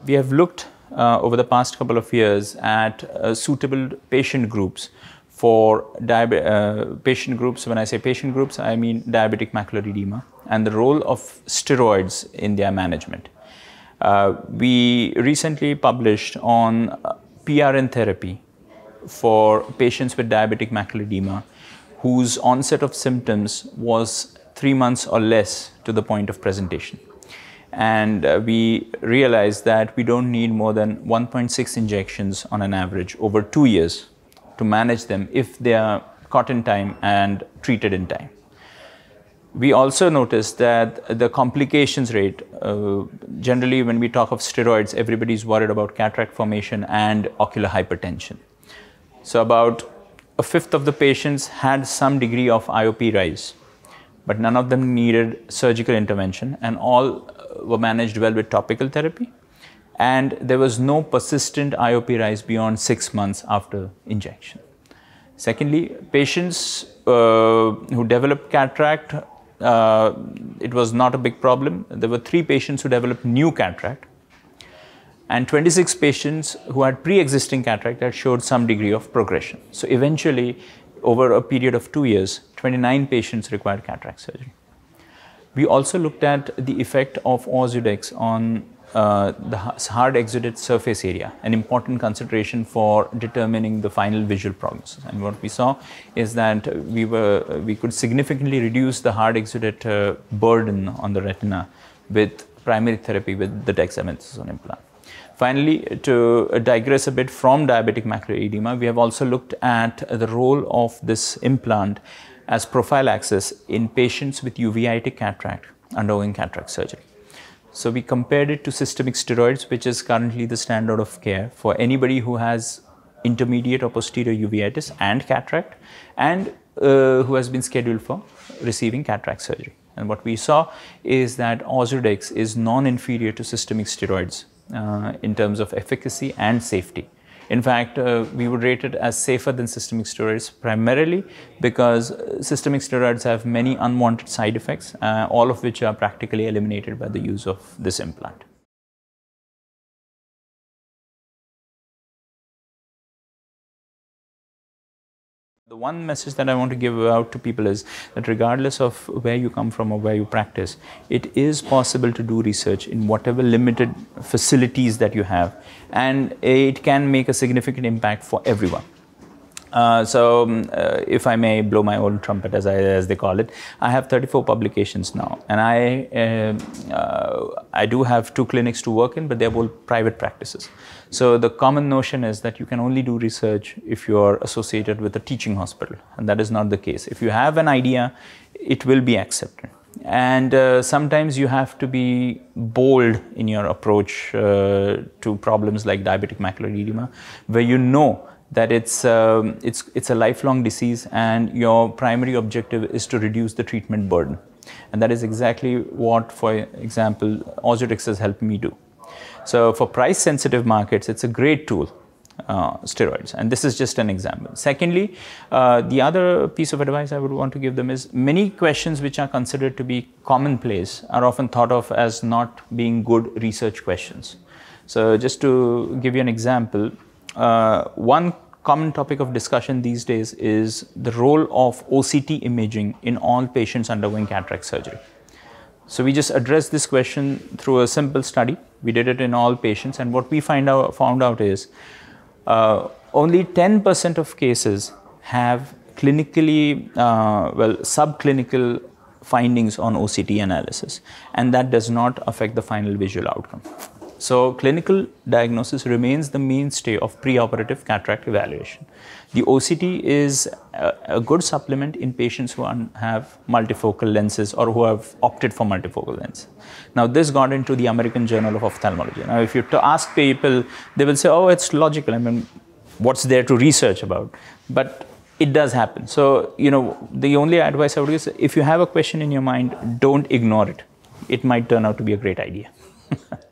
We have looked over the past couple of years at suitable patient groups for patient groups. When I say patient groups, I mean diabetic macular edema and the role of steroids in their management. We recently published on PRN therapy for patients with diabetic macular edema whose onset of symptoms was 3 months or less to the point of presentation. And we realized that we don't need more than 1.6 injections on an average over 2 years to manage them if they are caught in time and treated in time. We also noticed that the complications rate, generally when we talk of steroids, everybody's worried about cataract formation and ocular hypertension. So about a fifth of the patients had some degree of IOP rise, but none of them needed surgical intervention, and all were managed well with topical therapy. And there was no persistent IOP rise beyond 6 months after injection. Secondly, patients who developed cataract, it was not a big problem. There were 3 patients who developed new cataract, and 26 patients who had pre-existing cataract that showed some degree of progression. So eventually, over a period of 2 years, 29 patients required cataract surgery. We also looked at the effect of Ozurdex on the hard exudate surface area, an important consideration for determining the final visual prognosis. And what we saw is that we could significantly reduce the hard exudate burden on the retina with primary therapy with the dexamethasone implant. Finally, to digress a bit from diabetic macular edema, we have also looked at the role of this implant as prophylaxis in patients with uveitic cataract undergoing cataract surgery. So we compared it to systemic steroids, which is currently the standard of care for anybody who has intermediate or posterior uveitis and cataract, and who has been scheduled for receiving cataract surgery. And what we saw is that Ozurdex is non-inferior to systemic steroids in terms of efficacy and safety. In fact, we would rate it as safer than systemic steroids, primarily because systemic steroids have many unwanted side effects, all of which are practically eliminated by the use of this implant. The one message that I want to give out to people is that regardless of where you come from or where you practice, it is possible to do research in whatever limited facilities that you have, and it can make a significant impact for everyone. If I may blow my own trumpet, as they call it, I have 34 publications now, and I do have 2 clinics to work in, but they're both private practices. So the common notion is that you can only do research if you are associated with a teaching hospital, and that is not the case. If you have an idea, it will be accepted. And sometimes you have to be bold in your approach to problems like diabetic macular edema, where you know that it's a lifelong disease and your primary objective is to reduce the treatment burden. And that is exactly what, for example, Ozurdex has helped me do. So for price-sensitive markets, it's a great tool, steroids, and this is just an example. Secondly, the other piece of advice I would want to give them is many questions which are considered to be commonplace are often thought of as not being good research questions. So just to give you an example, one common topic of discussion these days is the role of OCT imaging in all patients undergoing cataract surgery. So we just addressed this question through a simple study. We did it in all patients, and what we found out is only 10% of cases have clinically, subclinical findings on OCT analysis, and that does not affect the final visual outcome. So clinical diagnosis remains the mainstay of preoperative cataract evaluation. The OCT is a good supplement in patients who have multifocal lenses or who have opted for multifocal lenses. Now this got into the American Journal of Ophthalmology. Now if you ask people, they will say, oh, it's logical. I mean, what's there to research about? But it does happen. So, you know, the only advice I would give is if you have a question in your mind, don't ignore it. It might turn out to be a great idea.